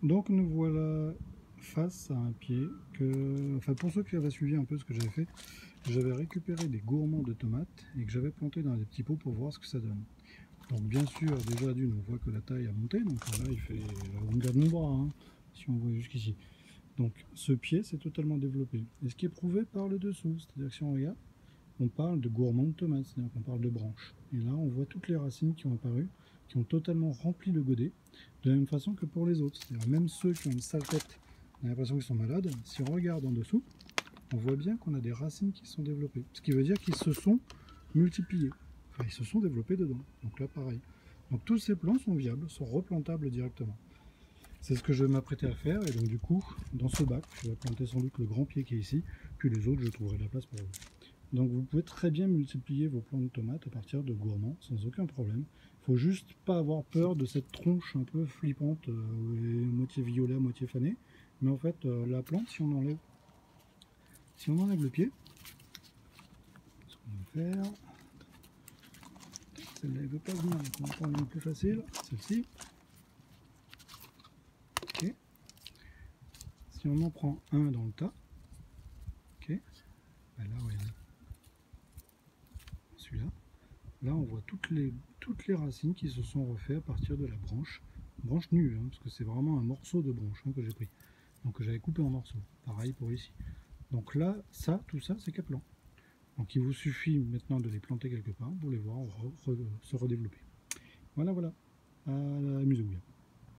Donc nous voilà face à un pied que, enfin pour ceux qui avaient suivi un peu ce que j'avais fait, j'avais récupéré des gourmands de tomates et que j'avais planté dans des petits pots pour voir ce que ça donne. Donc bien sûr, déjà d'une, on voit que la taille a monté, donc là il fait la longueur de mon bras, hein, si on voit jusqu'ici. Donc ce pied s'est totalement développé. Et ce qui est prouvé par le dessous, c'est-à-dire que si on regarde, on parle de gourmands de tomates, c'est-à-dire qu'on parle de branches. Et là on voit toutes les racines qui ont apparu, qui ont totalement rempli le godet, de la même façon que pour les autres. C'est-à-dire même ceux qui ont une sale tête, on a l'impression qu'ils sont malades, si on regarde en dessous, on voit bien qu'on a des racines qui se sont développées. Ce qui veut dire qu'ils se sont multipliés. Enfin, ils se sont développés dedans. Donc là, pareil. Donc tous ces plants sont viables, sont replantables directement. C'est ce que je vais m'apprêter à faire. Et donc du coup, dans ce bac, je vais planter sans doute le grand pied qui est ici. Puis les autres, je trouverai la place pour eux. Donc vous pouvez très bien multiplier vos plants de tomates à partir de gourmands, sans aucun problème. Il faut juste pas avoir peur de cette tronche un peu flippante, moitié violet, moitié fanée. Mais en fait, la plante, si on enlève le pied, ce qu'on va faire, celle-là ne veut pas venir, donc on va prendre une plus facile, celle-ci. Ok. Si on en prend un dans le tas, ok, ben là, regardez, celui-là, là on voit toutes les racines qui se sont refaites à partir de la branche nue, hein, parce que c'est vraiment un morceau de branche que j'ai pris, donc que j'avais coupé en morceaux. Pareil pour ici. Donc là, tout ça, c'est qu'à plan. Donc il vous suffit maintenant de les planter quelque part pour les voir se redévelopper. Voilà, voilà. Amusez-vous bien.